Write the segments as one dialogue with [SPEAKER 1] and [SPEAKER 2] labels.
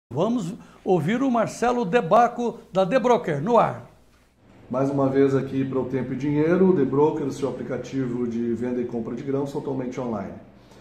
[SPEAKER 1] Vamos ouvir o Marcelo De Bacco, da The Broker, no ar.
[SPEAKER 2] Mais uma vez aqui para o Tempo e Dinheiro, The Broker, o seu aplicativo de venda e compra de grãos totalmente online.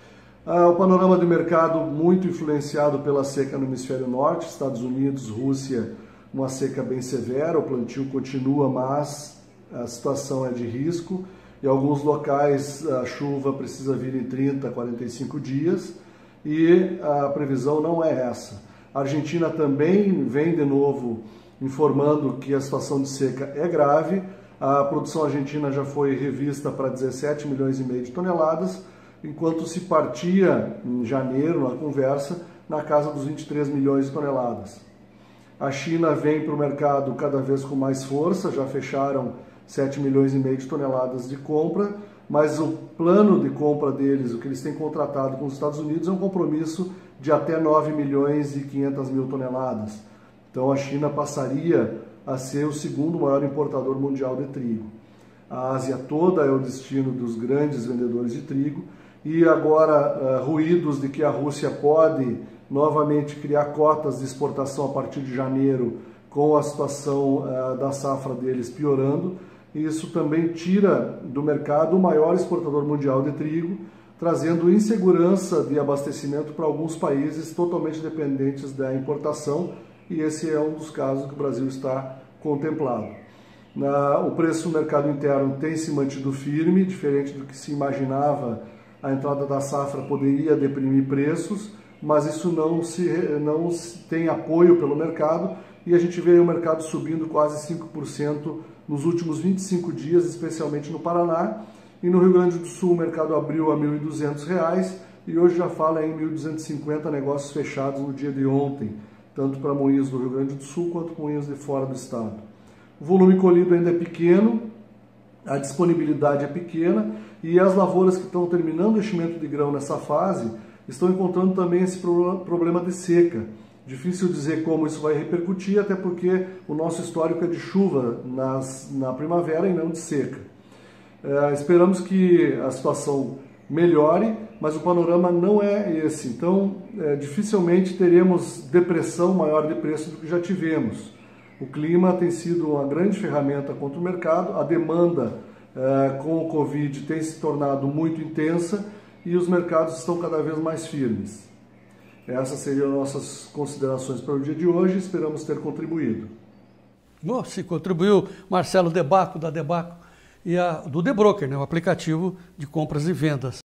[SPEAKER 2] O panorama do mercado muito influenciado pela seca no hemisfério norte, Estados Unidos, Rússia, uma seca bem severa, o plantio continua, mas a situação é de risco. Em alguns locais a chuva precisa vir em 30, 45 dias e a previsão não é essa. A Argentina também vem de novo informando que a situação de seca é grave. A produção argentina já foi revista para 17 milhões e meio de toneladas, enquanto se partia em janeiro, na conversa, na casa dos 23 milhões de toneladas. A China vem para o mercado cada vez com mais força, já fecharam 7 milhões e meio de toneladas de compra, mas o plano de compra deles, o que eles têm contratado com os Estados Unidos, é um compromisso de até 9 milhões e 500 mil toneladas. Então a China passaria a ser o segundo maior importador mundial de trigo. A Ásia toda é o destino dos grandes vendedores de trigo e agora ruídos de que a Rússia pode novamente criar cotas de exportação a partir de janeiro, com a situação da safra deles piorando. Isso também tira do mercado o maior exportador mundial de trigo, trazendo insegurança de abastecimento para alguns países totalmente dependentes da importação, e esse é um dos casos que o Brasil está contemplado. O preço no mercado interno tem se mantido firme, diferente do que se imaginava, a entrada da safra poderia deprimir preços, mas isso não tem apoio pelo mercado, e a gente vê o mercado subindo quase 5% nos últimos 25 dias, especialmente no Paraná. E no Rio Grande do Sul o mercado abriu a R$ 1.200 e hoje já fala em 1.250 negócios fechados no dia de ontem, tanto para moinhos do Rio Grande do Sul quanto moinhos de fora do estado. O volume colhido ainda é pequeno, a disponibilidade é pequena e as lavouras que estão terminando o enchimento de grão nessa fase estão encontrando também esse problema de seca. Difícil dizer como isso vai repercutir, até porque o nosso histórico é de chuva na primavera e não de seca. Esperamos que a situação melhore, mas o panorama não é esse. Então, dificilmente teremos depressão maior de preço do que já tivemos. O clima tem sido uma grande ferramenta contra o mercado, a demanda com o Covid tem se tornado muito intensa e os mercados estão cada vez mais firmes. Essas seriam nossas considerações para o dia de hoje, esperamos ter contribuído.
[SPEAKER 1] Se contribuiu Marcelo De Bacco, da The Bacco, e do The Broker, né, o aplicativo de compras e vendas.